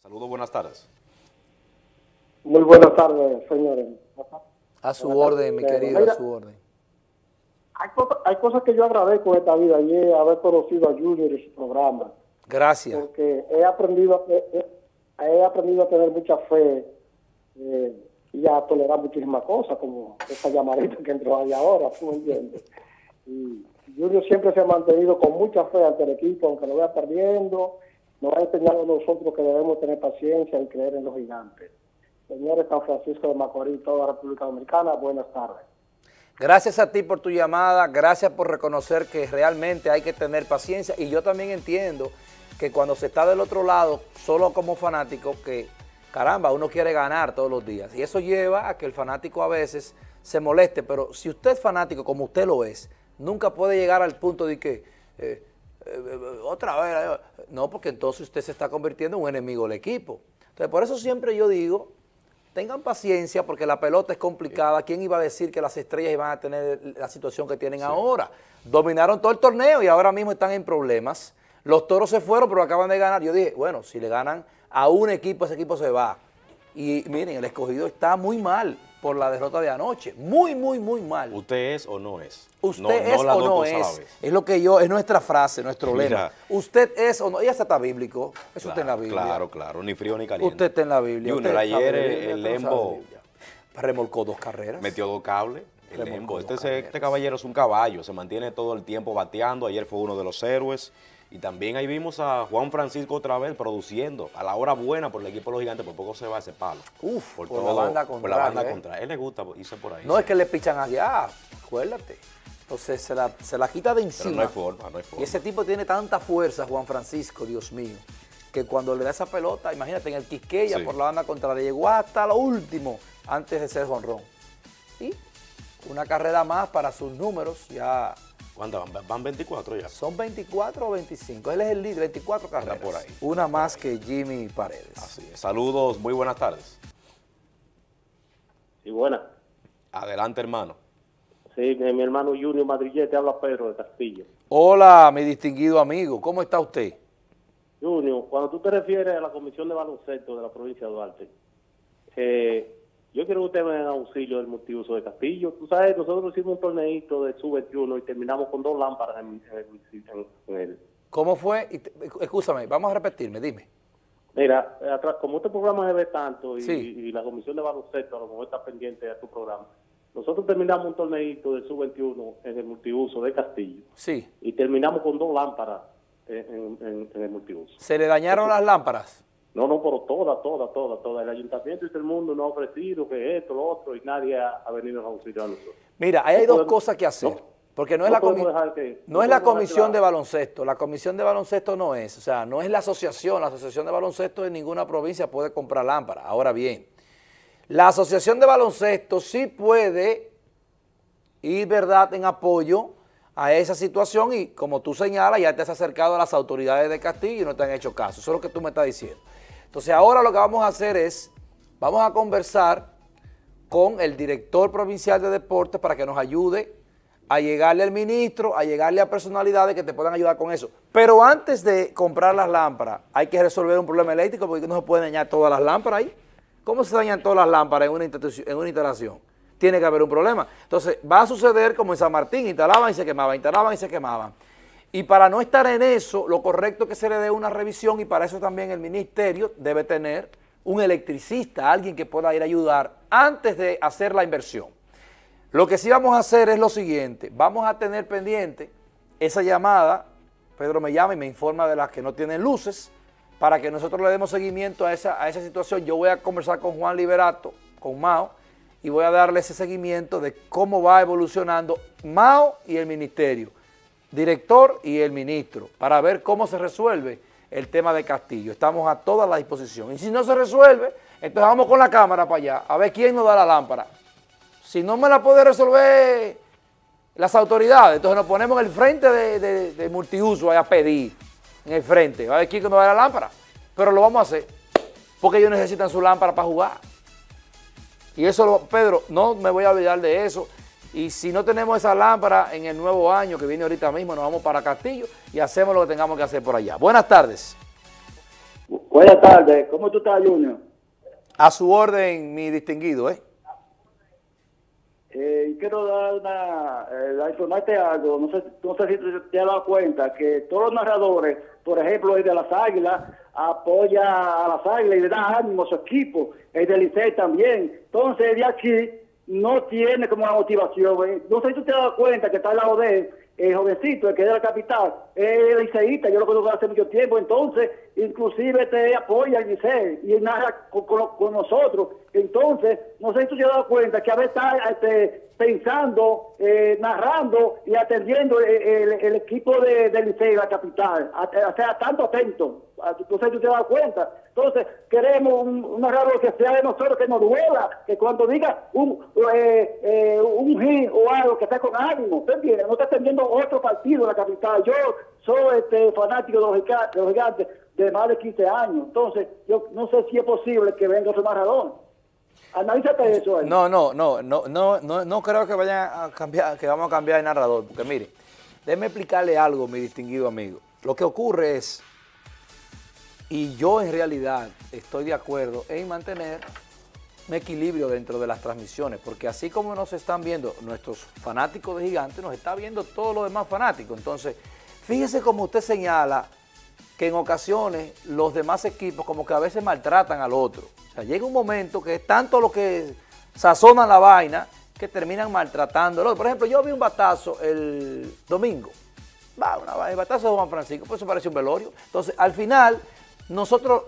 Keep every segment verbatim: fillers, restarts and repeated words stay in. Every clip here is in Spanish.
Saludos, buenas tardes. Muy buenas tardes, señores. A su orden, mi querido, a su orden. Hay, cosas, hay cosas que yo agradezco en esta vida y es haber conocido a Junior y su programa. Gracias. Porque he aprendido, he, he aprendido a tener mucha fe eh, y a tolerar muchísimas cosas, como esa llamadita que entró ahí ahora, ¿tú me entiendes? Y Junior siempre se ha mantenido con mucha fe ante el equipo, aunque lo vaya perdiendo. Nos ha enseñado a nosotros que debemos tener paciencia y creer en los gigantes. Señores, San Francisco de Macorís, toda la República Dominicana, buenas tardes. Gracias a ti por tu llamada, gracias por reconocer que realmente hay que tener paciencia, y yo también entiendo que cuando se está del otro lado, solo como fanático, que caramba, uno quiere ganar todos los días, y eso lleva a que el fanático a veces se moleste, pero si usted es fanático como usted lo es, nunca puede llegar al punto de que eh, eh, otra vez, eh, no, porque entonces usted se está convirtiendo en un enemigo del equipo. Entonces, por eso siempre yo digo, tengan paciencia porque la pelota es complicada. ¿Quién iba a decir que las estrellas iban a tener la situación que tienen sí. ahora? Dominaron todo el torneo y ahora mismo están en problemas. Los Toros se fueron, pero acaban de ganar. Yo dije, bueno, si le ganan a un equipo, ese equipo se va. Y miren, el Escogido está muy mal por la derrota de anoche. Muy, muy, muy mal. ¿Usted es o no es? Usted no, es no o no es. Es lo que yo, es nuestra frase, nuestro Mira, lema. Usted es o no, y hasta está bíblico. Eso claro, está en la Biblia. Claro, claro, ni frío ni caliente. Usted está en la Biblia. Junior, ayer Biblia, el Lembo remolcó dos carreras. Metió dos cables. El Lembo. Este, este caballero es un caballo, se mantiene todo el tiempo bateando. Ayer fue uno de los héroes. Y también ahí vimos a Juan Francisco otra vez produciendo a la hora buena por el equipo de los gigantes, por poco se va ese palo. Uf, por, por todo, la banda contraria. Por la banda ¿eh? contraria. Él le gusta irse por ahí. No, sí. es que le pichan allá, acuérdate. Entonces se la, se la quita de encima. Pero no hay forma, no hay forma. Y ese tipo tiene tanta fuerza, Juan Francisco, Dios mío, que cuando le da esa pelota, imagínate, en el Quisqueya, sí. por la banda contraria, llegó hasta lo último antes de ser jonrón. Y una carrera más para sus números, ya... ¿Cuántas van? ¿Van veinticuatro ya? Son veinticuatro o veinticinco. Él es el líder, veinticuatro carreras. Por ahí. Una más que Jimmy Paredes. Así es. Saludos, muy buenas tardes. Sí, buenas. Adelante, hermano. Sí, mi hermano Junior Madrillete, habla Pedro de Castillo. Hola, mi distinguido amigo. ¿Cómo está usted? Junior, cuando tú te refieres a la Comisión de Baloncesto de la provincia de Duarte, eh, yo quiero que usted me dé auxilio del multiuso de Castillo. Tú sabes, nosotros hicimos un torneito de sub veintiuno y terminamos con dos lámparas en, en, en, en el... ¿Cómo fue? Y te, escúchame, vamos a repetirme, dime. Mira, atrás, como este programa se ve tanto y, sí. y la Comisión de Baloncesto a lo mejor está pendiente de tu programa, nosotros terminamos un torneito de sub veintiuno en el multiuso de Castillo. Sí. Y terminamos con dos lámparas en, en, en el multiuso. ¿Se le dañaron Entonces, las lámparas? No, no, pero todas, todas, todas, todas. El ayuntamiento y todo el mundo nos ha ofrecido que esto, lo otro, y nadie ha, ha venido a auxiliar a nosotros. Mira, ahí hay no dos podemos, cosas que hacer. No, porque no es, no la, comi que, no no es la comisión de baloncesto. La comisión de baloncesto no es, o sea, no es la asociación. La asociación de baloncesto en ninguna provincia puede comprar lámparas. Ahora bien, la asociación de baloncesto sí puede ir, ¿verdad?, en apoyo a esa situación y, como tú señalas, ya te has acercado a las autoridades de Castillo y no te han hecho caso. Eso es lo que tú me estás diciendo. Entonces ahora lo que vamos a hacer es, vamos a conversar con el director provincial de deportes para que nos ayude a llegarle al ministro, a llegarle a personalidades que te puedan ayudar con eso. Pero antes de comprar las lámparas, hay que resolver un problema eléctrico porque no se pueden dañar todas las lámparas ahí. ¿Cómo se dañan todas las lámparas en una, en una instalación? Tiene que haber un problema. Entonces va a suceder como en San Martín, instalaban y se quemaban, instalaban y se quemaban. Y para no estar en eso, lo correcto es que se le dé una revisión y para eso también el ministerio debe tener un electricista, alguien que pueda ir a ayudar antes de hacer la inversión. Lo que sí vamos a hacer es lo siguiente, vamos a tener pendiente esa llamada, Pedro me llama y me informa de las que no tienen luces, para que nosotros le demos seguimiento a esa, a esa situación. Yo voy a conversar con Juan Liberato, con Mao, y voy a darle ese seguimiento de cómo va evolucionando Mao y el ministerio. Director y el ministro, para ver cómo se resuelve el tema de Castillo. Estamos a toda la disposición. Y si no se resuelve, entonces vamos con la cámara para allá, a ver quién nos da la lámpara. Si no me la puede resolver las autoridades, entonces nos ponemos en el frente de, de, de multiuso a pedir, en el frente, a ver quién nos da la lámpara. Pero lo vamos a hacer, porque ellos necesitan su lámpara para jugar. Y eso, Pedro, no me voy a olvidar de eso. Y si no tenemos esa lámpara en el nuevo año que viene ahorita mismo, nos vamos para Castillo y hacemos lo que tengamos que hacer por allá. Buenas tardes. Buenas tardes, ¿cómo tú estás, Junior? A su orden, mi distinguido, ¿eh? Eh, quiero dar una, eh, informarte algo, no sé, no sé si te has dado cuenta que todos los narradores, por ejemplo, el de las Águilas, apoya a las Águilas y le da ánimo a su equipo, el de Licey también. Entonces, el de aquí no tiene como una motivación. ¿eh? No sé si tú te has dado cuenta que está al lado de él, el jovencito, el que es de la capital, es liceísta, yo lo conozco hace mucho tiempo, entonces, inclusive te apoya el Licey y narra con, con, con nosotros. Entonces, no sé si tú te has dado cuenta que a veces está este, pensando, eh, narrando y atendiendo el, el, el equipo de, de Licey, la capital, o sea, tanto atento. No sé si tú te has dado cuenta. Entonces, queremos un, un narrador que sea de nosotros, que nos duela, que cuando diga un eh, eh, un hit o algo, que esté con ánimo, ¿usted entiende? No está atendiendo otro partido en la capital. Yo soy este, fanático de los, gigantes, de los gigantes de más de quince años. Entonces, yo no sé si es posible que venga otro narrador. Analízate eso. Ahí. No, no, no, no, no, no, no creo que vayan a cambiar, que vamos a cambiar de narrador, porque mire, déjeme explicarle algo, mi distinguido amigo. Lo que ocurre es, y yo en realidad estoy de acuerdo en mantener un equilibrio dentro de las transmisiones, porque así como nos están viendo nuestros fanáticos de Gigantes, nos está viendo todos los demás fanáticos. Entonces, fíjese como usted señala que en ocasiones los demás equipos como que a veces maltratan al otro. O sea, llega un momento que es tanto lo que sazonan la vaina que terminan maltratando al otro. Por ejemplo, yo vi un batazo el domingo. Va, una, el batazo de Juan Francisco, pues eso parece un velorio. Entonces, al final, nosotros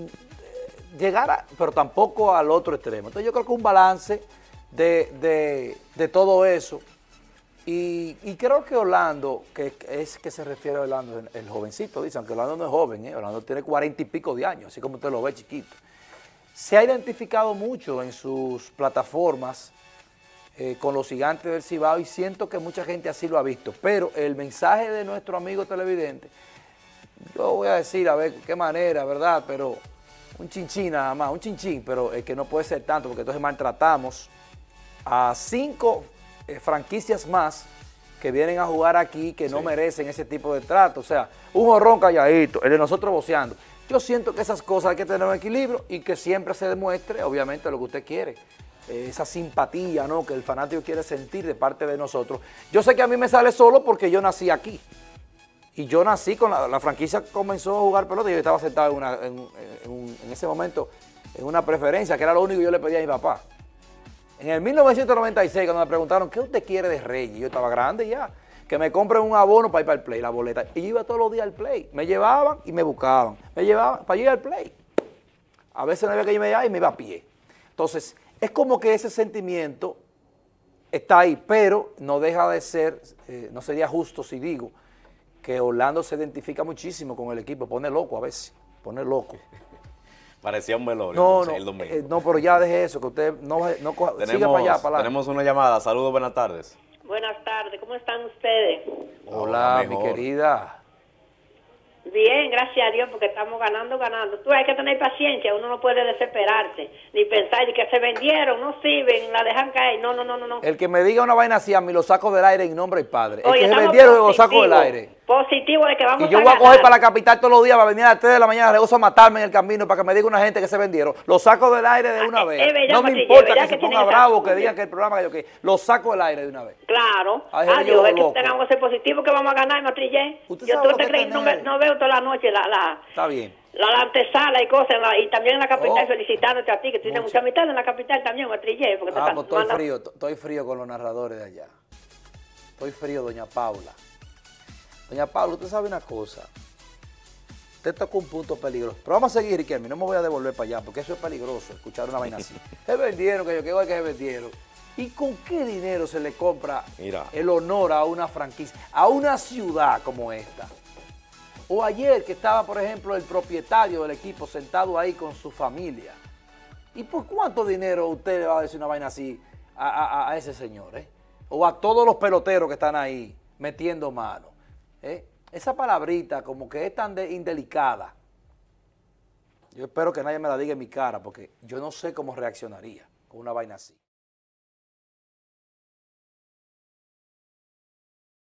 llegar a, pero tampoco al otro extremo. Entonces, yo creo que un balance de, de, de todo eso. Y, y creo que Orlando, que es que se refiere a Orlando, el jovencito, dice, aunque Orlando no es joven, ¿eh? Orlando tiene cuarenta y pico de años, así como usted lo ve chiquito. Se ha identificado mucho en sus plataformas eh, con los Gigantes del Cibao y siento que mucha gente así lo ha visto. Pero el mensaje de nuestro amigo televidente, yo voy a decir, a ver qué manera, ¿verdad? Pero un chinchín nada más, un chinchín, pero es que no puede ser tanto porque entonces maltratamos a cinco Eh, franquicias más que vienen a jugar aquí que no sí. merecen ese tipo de trato. O sea, un jorrón calladito, el de nosotros voceando. Yo siento que esas cosas hay que tener un equilibrio y que siempre se demuestre, obviamente, lo que usted quiere. Eh, esa simpatía, ¿no?, que el fanático quiere sentir de parte de nosotros. Yo sé que a mí me sale solo porque yo nací aquí. Y yo nací con la, la franquicia, comenzó a jugar pelota y yo estaba sentado en, una, en, en, en ese momento en una preferencia, que era lo único que yo le pedía a mi papá. En el mil novecientos noventa y seis, cuando me preguntaron, ¿qué usted quiere de Reyes? Yo estaba grande ya, que me compren un abono para ir para el play, la boleta. Y yo iba todos los días al play. Me llevaban y me buscaban. Me llevaban para ir al play. A veces no había que yo me iba y me iba a pie. Entonces, es como que ese sentimiento está ahí, pero no deja de ser, eh, no sería justo si digo que Orlando se identifica muchísimo con el equipo. Pone loco a veces, pone loco. Parecía un velorio. No, no, el domingo. Eh, no, pero ya deje eso, que usted no, no tenemos, siga para allá, para allá. Tenemos una llamada. Saludos, buenas tardes. Buenas tardes, ¿cómo están ustedes? Hola, mi querida. Bien, gracias a Dios, porque estamos ganando, ganando. Tú hay que tener paciencia, uno no puede desesperarse, ni pensar de que se vendieron, no sirven, la dejan caer. No, no, no, no. El que me diga una vaina así a mí lo saco del aire en nombre del Padre. Oye, el que se vendieron lo saco del aire. Positivo de que vamos a Y yo voy a coger para la capital todos los días, para venir a las tres de la mañana, rehuso a matarme en el camino para que me diga una gente que se vendieron. Lo saco del aire de una vez. No me importa que se ponga bravo, que digan que el programa que yo que lo saco del aire de una vez. Claro. Adiós, es que tengamos que ser positivos, que vamos a ganar, Matrillé. Yo tú te crees, no, no veo toda la noche la, la, Está bien. la, la antesala y cosas, la, y también en la capital, oh, felicitándote a ti, que tú tienes mucha amistad en la capital también, Matrillé. Porque ah, te pues estoy manda... frío, estoy frío con los narradores de allá. Estoy frío, doña Paula. Doña Paula, usted sabe una cosa, usted tocó un punto peligroso, pero vamos a seguir, Riquelme, no me voy a devolver para allá, porque eso es peligroso, escuchar una vaina así. Se vendieron, que yo quiero que se vendieron. ¿Y con qué dinero se le compra Mira. el honor a una franquicia, a una ciudad como esta? O ayer que estaba, por ejemplo, el propietario del equipo sentado ahí con su familia. ¿Y por cuánto dinero usted le va a decir una vaina así a, a, a ese señor? Eh? O a todos los peloteros que están ahí metiendo mano. ¿Eh? Esa palabrita como que es tan de indelicada. Yo espero que nadie me la diga en mi cara porque yo no sé cómo reaccionaría con una vaina así.